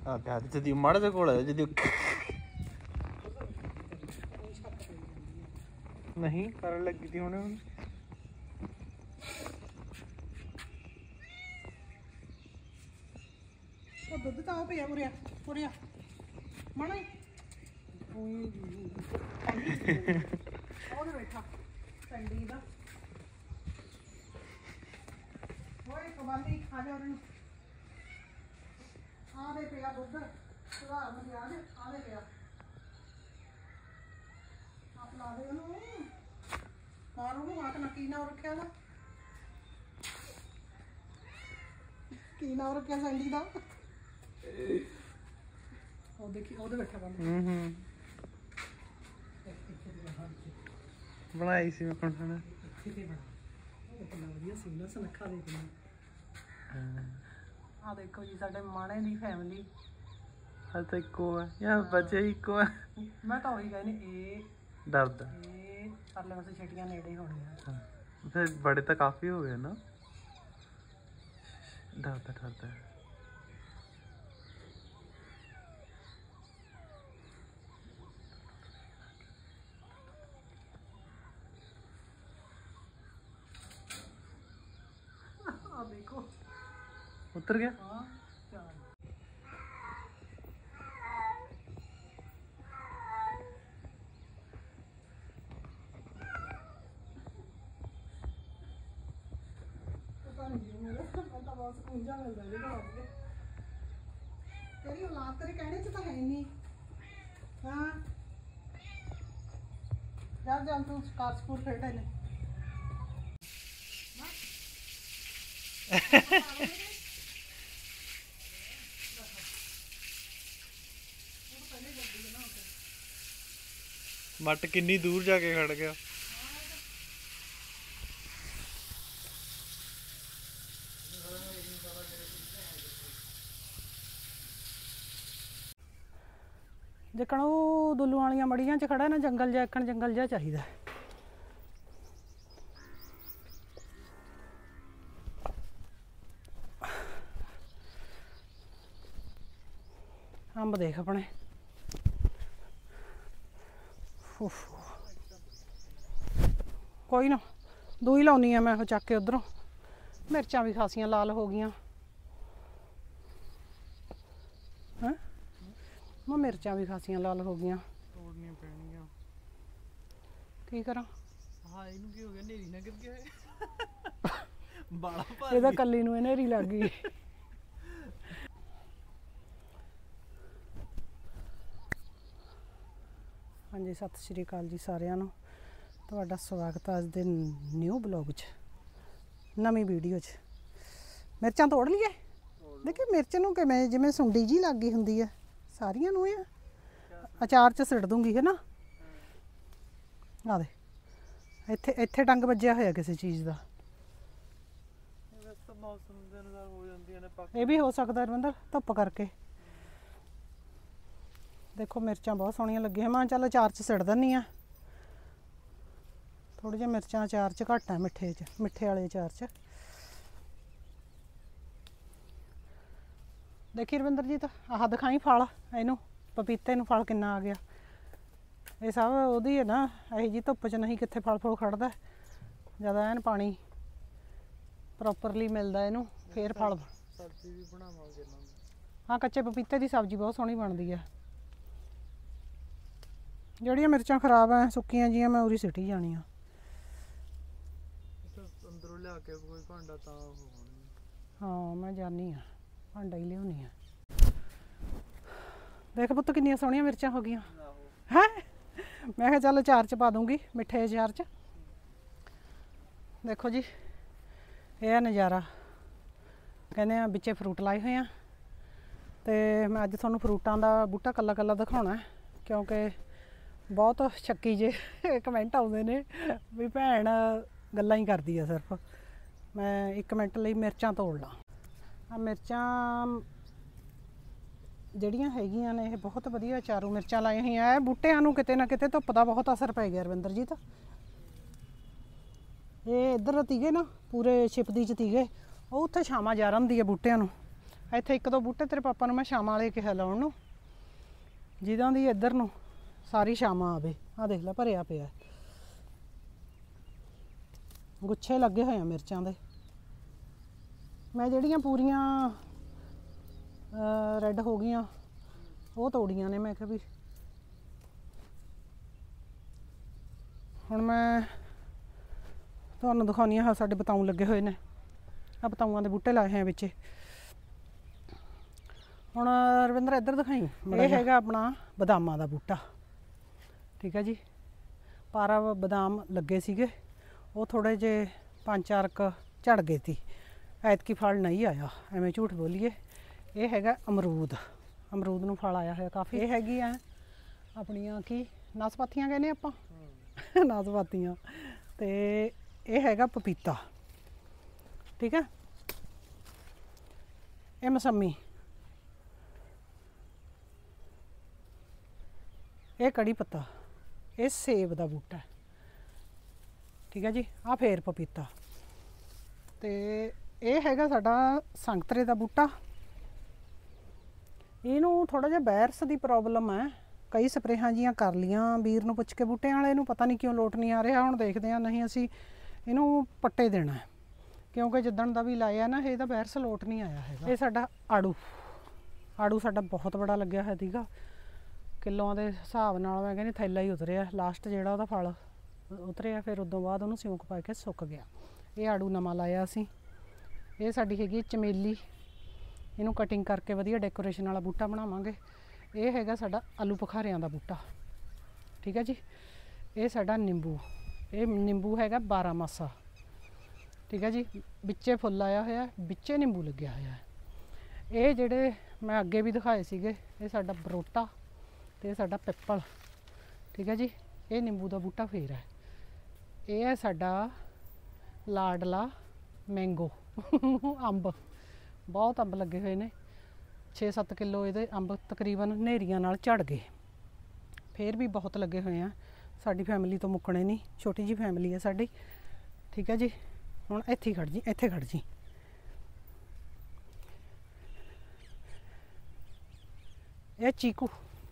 जदी माड़े दे कोल जदी नहीं करन लगी थी हुणे ਉਹ ਦੁੱਧ ਤਾਂ ਉਹ ਪਿਆ ਉਰਿਆ ਉਰਿਆ ਮਣਾ ਉਹਦੇ ਬੈਠਾ ਸੰਡੀ ਦਾ ਹੋਏ ਕਵਾਲੀ ਖਾ ਜਾ ਉਹਨੂੰ ਆ ਦੇ ਪਿਆ ਦੁੱਧ ਸੁਧਾਰ ਨੂੰ ਆ ਦੇ ਪਿਆ ਆਪ ਲਾ ਦੇ ਉਹਨੂੰ ਮਾਰ ਉਹਨੂੰ ਹੱਥ ਨਾਲ ਕੀ ਨਾ ਰੱਖਿਆ ਦਾ ਕੀ ਨਾ ਰੱਖਿਆ ਸੰਡੀ ਦਾ ਉਹ ਦੇਖੀ ਉਹਦੇ ਬੈਠਾ ਬੰਦ बनाई सी मैं कौन खाना ਕਿਤੇ ਬਣਾ ਉਹ ਕਿੰਨਾ ਵਧੀਆ ਸੀ ਨਾ ਸੁਨੱਖਾ ਦੇ ਕਿੰਨਾ ਆ ਦੇਖੋ ਜੀ ਸਾਡੇ ਮਾਣੇ ਦੀ ਫੈਮਿਲੀ हल तो इको है या बच्चे इको है ਮੈਂ ਤਾਂ ਉਹੀ ਕਹਿੰਦੀ ਇਹ डरदा ਇਹ ਪਰਲੇ ਪਾਸੇ ਛੇਟੀਆਂ ਨੇੜੇ ਹੋਣੀਆਂ फिर बड़े तो काफी हो गए ना डरदा ਆ ਦੇਖੋ उतर गया ਹਾਂ ਚਾਰ ਪਤਾ ਨਹੀਂ ਮੇਰਾ ਤਾਂ ਬਹੁਤ ਸਕੂਨ ਜਾ ਮਿਲਦਾ ਜੀ ਘਰ ਦੇ ਤੇਰੀ ਔਲਾਦ ਤੇਰੇ ਕਹਿਣੇ ਚ ਤਾਂ ਹੈ ਨਹੀਂ ਹਾਂ ਜਾ ਤੂੰ ਕਾਰ ਸਕੂਲ ਖੇਡ ਲੈ मट किन्नी दूर जाके खड़ गया ਜਿਕਣ ਉਹ ਦੁੱਲੂ ਵਾਲੀਆਂ ਮੜੀਆਂ 'ਚ ਖੜਾ ਨਾ ਜੰਗਲ ਜਿਹਾ ਇੱਕਣ ਜੰਗਲ ਜਿਹਾ ਚਾਹੀਦਾ ਅੰਬ ਦੇਖ ਆਪਣੇ ਕੋਈ ਨਾ ਦੂਈ ਲਾਉਣੀ ਆ ਮੈਂ ਉਹ ਚੱਕ ਕੇ ਉਧਰੋਂ ਮਿਰਚਾਂ ਵੀ ਖਾਸੀਆਂ ਲਾਲ ਹੋ ਗਈਆਂ ਹੈਂ ਮੈਂ ਮਿਰਚਾਂ ਵੀ ਖਾਸੀਆਂ ਲਾਲ ਹੋ ਗਈਆਂ ਤੋੜਨੀਆਂ ਪੈਣੀਆਂ ਕੀ ਕਰਾਂ ਹਾਂ ਇਹਨੂੰ ਕੀ ਹੋ ਗਿਆ ਨੇਰੀ ਨਾ ਗਿਰ ਗਿਆ ਬਾਲਾ ਇਹਦਾ ਕੱਲੀ ਨੂੰ ਹਨੇਰੀ ਲੱਗ ਗਈ ਹਾਂਜੀ ਸਤਿ ਸ਼੍ਰੀ ਅਕਾਲ ਜੀ ਸਾਰਿਆਂ ਨੂੰ ਤੁਹਾਡਾ ਸਵਾਗਤ ਹੈ ਅੱਜ ਦੇ ਨਿਊ ਬਲੌਗ 'ਚ ਨਵੀਂ ਵੀਡੀਓ 'ਚ ਮਿਰਚਾਂ ਤੋੜ ਲਈਏ ਦੇਖੀ ਮਿਰਚ ਨੂੰ ਕਿਵੇਂ ਜਿਵੇਂ ਸੁੰਡੀ ਜੀ ਲੱਗ ਗਈ ਹੁੰਦੀ ਹੈ ਸਾਰੀਆਂ ਨੂੰ ਇਹ ਅਚਾਰ 'ਚ ਸਿੱਟ ਦੂੰਗੀ ਹੈ ਨਾ ਆ ਦੇ ਇੱਥੇ ਡੰਗ ਵੱਜਿਆ ਹੋਇਆ ਕਿਸੇ ਚੀਜ਼ ਦਾ ਮੌਸਮ ਦੇ ਅਨੁਸਾਰ ਹੋ ਜਾਂਦੀਆਂ ਨੇ ਇਹ ਵੀ ਹੋ ਸਕਦਾ ਰਵਿੰਦਰ ਧੁੱਪ ਕਰਕੇ ਦੇਖੋ ਮਿਰਚਾਂ ਬਹੁਤ ਸੋਹਣੀਆਂ ਲੱਗੀਆਂ ਮੈਂ ਚੱਲ ਅਚਾਰ 'ਚ ਸਿੱਟ ਦਿੰਦੀ ਆ ਥੋੜ੍ਹੀ ਜਿਹੀ ਮਿਰਚਾਂ ਅਚਾਰ 'ਚ ਘੱਟ ਆ ਮਿੱਠੇ ਵਾਲੇ ਅਚਾਰ 'ਚ ਦੇਖੀ ਰਵਿੰਦਰ ਜੀ ਤਾਂ ਆਹ ਦਿਖਾਈ ਫਲ ਇਹਨੂੰ ਪਪੀਤੇ ਨੂੰ ਫਲ ਕਿੰਨਾ ਆ ਗਿਆ ਇਹ ਸਭ ਉਹਦੀ ਹੈ ਨਾ ਇਹੋ ਜਿਹੀ ਧੁੱਪ 'ਚ ਨਹੀਂ ਕਿੱਥੇ ਫਲ ਫੁੱਲ ਖੜਦਾ ਜ਼ਿਆਦਾ ਐਨ ਪਾਣੀ ਪ੍ਰੋਪਰਲੀ ਮਿਲਦਾ ਇਹਨੂੰ ਫੇਰ ਫਲ ਸਬਜ਼ੀ ਵੀ ਬਣਾਵਾਂਗੇ ਨਾ ਹਾਂ ਕੱਚੇ ਪਪੀਤੇ ਦੀ ਸਬਜ਼ੀ ਬਹੁਤ ਸੋਹਣੀ ਬਣਦੀ ਆ ਜਿਹੜੀਆਂ ਮਿਰਚਾਂ ਖਰਾਬ ਆ ਸੁੱਕੀਆਂ ਜੀਆਂ ਮੈਂ ਉਰੀ ਸਿੱਟੀ ਜਾਣੀਆਂ ਅੰਦਰੋਂ ਲਿਆ ਕੇ ਕੋਈ ਭਾਂਡਾ ਤਾਂ ਹਾਂ ਮੈਂ ਜਾਣੀ ਆ ਭਾਂਡਾ ਹੀ ਲਿਆਉਣੀ ਆ ਦੇਖ ਪੁੱਤ ਕਿੰਨੀਆਂ ਸੋਹਣੀਆਂ ਮਿਰਚਾਂ ਹੋ ਗਈਆਂ ਹੈ ਮੈਂ ਕਿਹਾ ਚੱਲ ਅਚਾਰ 'ਚ ਪਾ ਦੂੰਗੀ ਮਿੱਠੇ ਅਚਾਰ 'ਚ ਦੇਖੋ ਜੀ ਇਹ ਆ ਨਜ਼ਾਰਾ ਕਹਿੰਦੇ ਆ ਵਿੱਚੇ ਫਰੂਟ ਲਾਏ ਹੋਏ ਆ ਤੇ ਮੈਂ ਅੱਜ ਤੁਹਾਨੂੰ ਫਰੂਟਾਂ ਦਾ ਬੂਟਾ ਕੱਲਾ ਕੱਲਾ ਦਿਖਾਉਣਾ ਕਿਉਂਕਿ ਬਹੁਤ ਸ਼ੱਕੀ ਜੇ ਕਮੈਂਟ ਆਉਂਦੇ ਨੇ ਵੀ ਭੈਣ ਗੱਲਾਂ ਹੀ ਕਰਦੀ ਆ ਸਿਰਫ ਮੈਂ 1 ਮਿੰਟ ਲਈ ਮਿਰਚਾਂ ਤੋੜ ਲਾਂ ਆ ਮਿਰਚਾਂ ਜਿਹੜੀਆਂ ਹੈਗੀਆਂ ਨੇ ਇਹ ਬਹੁਤ ਵਧੀਆ ਚਾਰੂ ਮਿਰਚਾਂ ਲਾਈਆਂ ਹੋਈਆਂ ਇਹ ਬੂਟਿਆਂ ਨੂੰ ਕਿਤੇ ਨਾ ਕਿਤੇ ਧੁੱਪ ਦਾ ਬਹੁਤ ਅਸਰ ਪੈ ਗਿਆ ਰਵਿੰਦਰ ਜੀ ਤਾਂ ਇਹ ਇੱਧਰ ਤੀਗੇ ਨਾ ਪੂਰੇ ਛਿਪਦੀ 'ਚ ਤੀਗੇ ਉਹ ਉੱਥੇ ਛਾਵਾਂ ਜਾ ਰੰਦੀ ਆ ਬੂਟਿਆਂ ਨੂੰ ਇੱਥੇ ਇੱਕ ਦੋ ਬੂਟੇ ਤੇਰੇ ਪਾਪਾ ਨੂੰ ਮੈਂ ਛਾਵਾਂ ਵਾਲੇ ਕਿਹਾ ਲਾਉਣ ਨੂੰ, ਜਿਨ੍ਹਾਂ ਦੀ ਇੱਧਰ ਨੂੰ ਸਾਰੀ ਛਾਵਾਂ ਆਵੇ। ਆਹ ਦੇਖ ਲੈ ਭਰਿਆ ਪਿਆ, ਗੁੱਛੇ ਲੱਗੇ ਹੋਏ ਆ ਮਿਰਚਾਂ ਦੇ। ਮੈਂ ਜਿਹੜੀਆਂ ਪੂਰੀਆਂ ਰੈੱਡ ਹੋ ਗਈਆਂ ਉਹ ਤੋੜੀਆਂ ਨੇ। ਮੈਂ ਕਿਹਾ ਵੀ ਹੁਣ ਮੈਂ ਤੁਹਾਨੂੰ ਦਿਖਾਉਂਦੀ ਹਾਂ। ਸਾਡੇ ਬਤਾਊ ਲੱਗੇ ਹੋਏ ਨੇ, ਆ ਬਤਾਊਆਂ ਦੇ ਬੂਟੇ ਲਾਏ ਹੋਏ ਆ ਵਿੱਚ। ਹੁਣ ਰਵਿੰਦਰ ਇੱਧਰ ਦਿਖਾਈ, ਇਹ ਹੈਗਾ ਆਪਣਾ ਬਦਾਮਾਂ ਦਾ ਬੂਟਾ, ਠੀਕ ਹੈ ਜੀ। ਪਾਰਾ ਬਦਾਮ ਲੱਗੇ ਸੀਗੇ, ਉਹ ਥੋੜ੍ਹੇ ਜਿਹੇ 5-4 ਕ ਝੜ ਗਏ ਸੀ। ਐਤਕੀ ਫਲ ਨਹੀਂ ਆਇਆ, ਐਵੇਂ ਝੂਠ ਬੋਲੀਏ। ਇਹ ਹੈਗਾ ਅਮਰੂਦ, ਅਮਰੂਦ ਨੂੰ ਫਲ ਆਇਆ ਹੋਇਆ ਕਾਫੀ। ਇਹ ਹੈਗੀ ਆ ਆਪਣੀਆਂ ਕੀ ਨਾਸਪਾਤੀਆਂ ਕਹਿੰਦੇ ਆਪਾਂ, ਨਾਸਪਾਤੀਆਂ। ਤੇ ਇਹ ਹੈਗਾ ਪਪੀਤਾ, ਠੀਕ ਹੈ। ਇਹ ਮਸੰਮੀ, ਇਹ ਕੜੀ ਪੱਤਾ, ਇਹ ਸੇਬ ਦਾ ਬੂਟਾ, ਠੀਕ ਹੈ ਜੀ। ਆ ਫੇਰ ਪਪੀਤਾ। ਤੇ ਇਹ ਹੈਗਾ ਸਾਡਾ ਸੰਗਤਰੇ ਦਾ ਬੂਟਾ। ਇਹਨੂੰ ਥੋੜਾ ਜਿਹਾ ਵਾਇਰਸ ਦੀ ਪ੍ਰੋਬਲਮ ਹੈ, ਕਈ ਸਪਰੇਹਾਂ ਜੀਆਂ ਕਰ ਲੀਆਂ ਵੀਰ ਨੂੰ ਪੁੱਛ ਕੇ ਬੂਟਿਆਂ ਵਾਲੇ ਨੂੰ, ਪਤਾ ਨਹੀਂ ਕਿਉਂ ਲੋਟ ਨਹੀਂ ਆ ਰਿਹਾ। ਹੁਣ ਦੇਖਦੇ ਹਾਂ, ਨਹੀਂ ਅਸੀਂ ਇਹਨੂੰ ਪੱਟੇ ਦੇਣਾ ਹੈ, ਕਿਉਂਕਿ ਜਿੱਦਣ ਦਾ ਵੀ ਲਾਇਆ ਨਾ ਇਹਦਾ ਵਾਇਰਸ ਲੋਟ ਨਹੀਂ ਆਇਆ ਹੈਗਾ। ਇਹ ਸਾਡਾ ਆੜੂ, ਆੜੂ ਸਾਡਾ ਬਹੁਤ ਬੜਾ ਲੱਗਿਆ ਹੋਇਆ ਸੀਗਾ, ਕਿਲੋਆਂ ਦੇ ਹਿਸਾਬ ਨਾਲ ਮੈਂ ਕਹਿੰਦੀ ਥੈਲਾ ਹੀ ਉਤਰਿਆ ਲਾਸਟ ਜਿਹੜਾ ਉਹਦਾ ਫਲ ਉਤਰਿਆ। ਫਿਰ ਉਦੋਂ ਬਾਅਦ ਉਹਨੂੰ ਸਿਉਂਕ ਪਾ ਕੇ ਸੁੱਕ ਗਿਆ। ਇਹ ਆੜੂ ਨਵਾਂ ਲਾਇਆ ਅਸੀਂ। ਇਹ ਸਾਡੀ ਹੈਗੀ ਚਮੇਲੀ, ਇਹਨੂੰ ਕਟਿੰਗ ਕਰਕੇ ਵਧੀਆ ਡੈਕੋਰੇਸ਼ਨ ਵਾਲਾ ਬੂਟਾ ਬਣਾਵਾਂਗੇ। ਇਹ ਹੈਗਾ ਸਾਡਾ ਆਲੂ ਬੁਖਾਰਿਆਂ ਦਾ ਬੂਟਾ, ਠੀਕ ਹੈ ਜੀ। ਇਹ ਸਾਡਾ ਨਿੰਬੂ, ਇਹ ਨਿੰਬੂ ਹੈਗਾ 12 ਮਾਸਾ, ਠੀਕ ਹੈ ਜੀ। ਵਿੱਚੇ ਫੁੱਲ ਆਇਆ ਹੋਇਆ, ਵਿੱਚੇ ਨਿੰਬੂ ਲੱਗਿਆ ਹੋਇਆ। ਇਹ ਜਿਹੜੇ ਮੈਂ ਅੱਗੇ ਵੀ ਦਿਖਾਏ ਸੀਗੇ, ਇਹ ਸਾਡਾ ਬਰੋਟਾ ਤੇ ਇਹ ਸਾਡਾ ਪਿੱਪਲ, ਠੀਕ ਹੈ ਜੀ। ਇਹ ਨਿੰਬੂ ਦਾ ਬੂਟਾ ਫੇਰ ਹੈ। ਇਹ ਹੈ ਸਾਡਾ ਲਾਡਲਾ ਮੈਂਗੋ ਅੰਬ, ਬਹੁਤ ਅੰਬ ਲੱਗੇ ਹੋਏ ਨੇ, 6-7 ਕਿਲੋ ਇਹਦੇ ਅੰਬ ਤਕਰੀਬਨ ਹਨੇਰੀਆਂ ਨਾਲ ਝੜ ਗਏ। ਫੇਰ ਵੀ ਬਹੁਤ ਲੱਗੇ ਹੋਏ ਆ, ਸਾਡੀ ਫੈਮਿਲੀ ਤੋਂ ਮੁੱਕਣੇ ਨਹੀਂ, ਛੋਟੀ ਜੀ ਫੈਮਿਲੀ ਹੈ ਸਾਡੀ, ਠੀਕ ਹੈ ਜੀ। ਹੁਣ ਇੱਥੇ ਖੜ ਜੀ, ਇੱਥੇ ਖੜ ਜੀ। ਇਹ ਚੀਕੂ,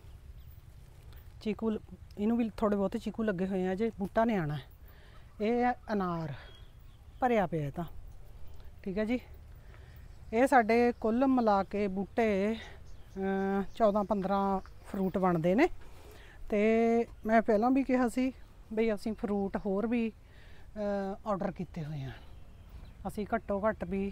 ਚੀਕੂ ਇਹਨੂੰ ਵੀ ਥੋੜੇ ਬਹੁਤੇ ਚੀਕੂ ਲੱਗੇ ਹੋਏ ਆ, ਜੇ ਬੂਟਾ ਨੇ ਆਣਾ। ਇਹ ਹੈ ਅਨਾਰ, ਭਰਿਆ ਪਿਆ ਤਾਂ, ਠੀਕ ਹੈ ਜੀ। ਇਹ ਸਾਡੇ ਕੁੱਲ ਮਿਲਾ ਕੇ ਬੂਟੇ 14-15 ਫਰੂਟ ਬਣਦੇ ਨੇ। ਤੇ ਮੈਂ ਪਹਿਲਾਂ ਵੀ ਕਿਹਾ ਸੀ ਬਈ ਅਸੀਂ ਫਰੂਟ ਹੋਰ ਵੀ ਆਰਡਰ ਕੀਤੇ ਹੋਏ ਆ। ਅਸੀਂ ਘੱਟੋ ਘੱਟ ਵੀ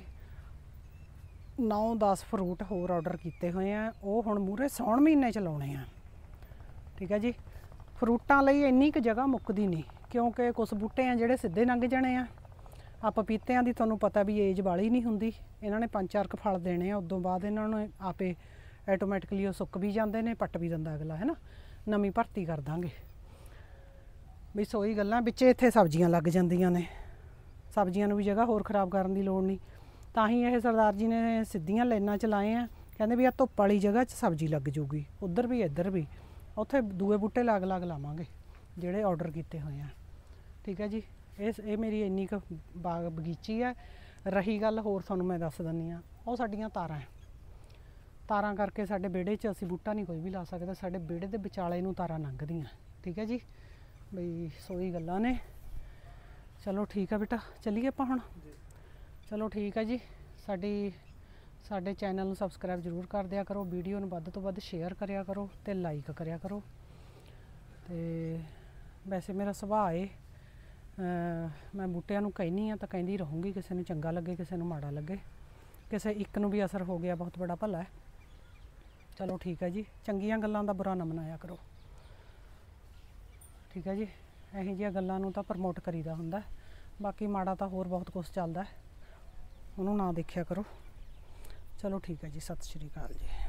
9-10 ਫਰੂਟ ਹੋਰ ਆਰਡਰ ਕੀਤੇ ਹੋਏ ਆ, ਉਹ ਹੁਣ ਮੂਹਰੇ ਸਾਉਣ ਮਹੀਨੇ ਚ ਲਾਉਣੇ ਆ, ਠੀਕ ਹੈ ਜੀ। ਫਰੂਟਾਂ ਲਈ ਇੰਨੀ ਕੁ ਜਗ੍ਹਾ ਮੁੱਕਦੀ ਨਹੀਂ, ਕਿਉਂਕਿ ਕੁਛ ਬੂਟੇ ਆ ਜਿਹੜੇ ਸਿੱਧੇ ਲੰਘ ਜਾਣੇ ਆ। ਪਪੀਤਿਆਂ ਦੀ ਤੁਹਾਨੂੰ ਪਤਾ ਵੀ ਏਜ ਵਾਲੀ ਨਹੀਂ ਹੁੰਦੀ, ਇਹਨਾਂ ਨੇ 5-4 ਕ ਫਲ ਦੇਣੇ ਆ, ਉਦੋਂ ਬਾਅਦ ਇਹਨਾਂ ਨੂੰ ਆਪੇ ਆਟੋਮੈਟਿਕਲੀ ਉਹ ਸੁੱਕ ਵੀ ਜਾਂਦੇ ਨੇ, ਪੱਟ ਵੀ ਦਿੰਦਾ ਅਗਲਾ, ਹੈ ਨਾ। ਨਵੀਂ ਭਰਤੀ ਕਰ ਦਾਂਗੇ ਵੀ। ਸੋਈ ਗੱਲਾਂ ਵਿੱਚ ਇੱਥੇ ਸਬਜ਼ੀਆਂ ਲੱਗ ਜਾਂਦੀਆਂ ਨੇ, ਸਬਜ਼ੀਆਂ ਨੂੰ ਵੀ ਜਗ੍ਹਾ ਹੋਰ ਖ਼ਰਾਬ ਕਰਨ ਦੀ ਲੋੜ ਨਹੀਂ। ਤਾਂ ਹੀ ਇਹ ਸਰਦਾਰ ਜੀ ਨੇ ਸਿੱਧੀਆਂ ਲਾਈਨਾਂ 'ਚ ਲਾਏ ਆ, ਕਹਿੰਦੇ ਵੀ ਆ ਧੁੱਪ ਵਾਲੀ ਜਗ੍ਹਾ 'ਚ ਸਬਜ਼ੀ ਲੱਗ ਜੂਗੀ, ਉੱਧਰ ਵੀ ਇੱਧਰ ਵੀ। ਉੱਥੇ ਦੂਏ ਬੂਟੇ ਲਾਗ ਲਾਵਾਂਗੇ ਜਿਹੜੇ ਆਰਡਰ ਕੀਤੇ ਹੋਏ ਆ, ਠੀਕ ਹੈ ਜੀ। ਇਹ ਮੇਰੀ ਇੰਨੀ ਕੁ ਬਾਗ ਬਗੀਚੀ ਹੈ। ਰਹੀ ਗੱਲ ਹੋਰ ਤੁਹਾਨੂੰ ਮੈਂ ਦੱਸ ਦਿੰਦੀ ਹਾਂ, ਉਹ ਸਾਡੀਆਂ ਤਾਰਾਂ ਹੈ। ਤਾਰਾਂ ਕਰਕੇ ਸਾਡੇ ਵਿਹੜੇ 'ਚ ਅਸੀਂ ਬੂਟਾ ਨਹੀਂ ਕੋਈ ਵੀ ਲਾ ਸਕਦੇ, ਸਾਡੇ ਵਿਹੜੇ ਦੇ ਵਿਚਾਲੇ ਨੂੰ ਤਾਰਾਂ ਲੰਘਦੀਆਂ, ਠੀਕ ਹੈ ਜੀ। ਬਈ ਸੋਈ ਗੱਲਾਂ ਨੇ। ਚਲੋ ਠੀਕ ਆ ਬੇਟਾ, ਚੱਲੀਏ ਆਪਾਂ ਹੁਣ। ਚਲੋ ਠੀਕ ਹੈ ਜੀ। ਸਾਡੇ ਚੈਨਲ ਨੂੰ ਸਬਸਕ੍ਰਾਈਬ ਜ਼ਰੂਰ ਕਰ ਦਿਆ ਕਰੋ, ਵੀਡੀਓ ਨੂੰ ਵੱਧ ਤੋਂ ਵੱਧ ਸ਼ੇਅਰ ਕਰਿਆ ਕਰੋ ਅਤੇ ਲਾਈਕ ਕਰਿਆ ਕਰੋ। ਅਤੇ ਵੈਸੇ ਮੇਰਾ ਸੁਭਾਅ ਹੈ, ਮੈਂ ਬੂਟਿਆਂ ਨੂੰ ਕਹਿੰਦੀ ਹਾਂ ਤਾਂ ਕਹਿੰਦੀ ਰਹੂੰਗੀ, ਕਿਸੇ ਨੂੰ ਚੰਗਾ ਲੱਗੇ ਕਿਸੇ ਨੂੰ ਮਾੜਾ ਲੱਗੇ, ਕਿਸੇ ਇੱਕ ਨੂੰ ਵੀ ਅਸਰ ਹੋ ਗਿਆ ਬਹੁਤ ਬੜਾ ਭਲਾ ਹੈ। ਚਲੋ ਠੀਕ ਹੈ ਜੀ। ਚੰਗੀਆਂ ਗੱਲਾਂ ਦਾ ਬੁਰਾ ਨਾ ਮਨਾਇਆ ਕਰੋ, ਠੀਕ ਹੈ ਜੀ। ਇਹੋ ਜਿਹੀਆਂ ਗੱਲਾਂ ਨੂੰ ਤਾਂ ਪ੍ਰਮੋਟ ਕਰੀਦਾ ਹੁੰਦਾ, ਬਾਕੀ ਮਾੜਾ ਤਾਂ ਹੋਰ ਬਹੁਤ ਕੁਛ ਚੱਲਦਾ, ਉਹਨੂੰ ਨਾ ਦੇਖਿਆ ਕਰੋ। ਚਲੋ ਠੀਕ ਹੈ ਜੀ, ਸਤਿ ਸ਼੍ਰੀ ਅਕਾਲ ਜੀ।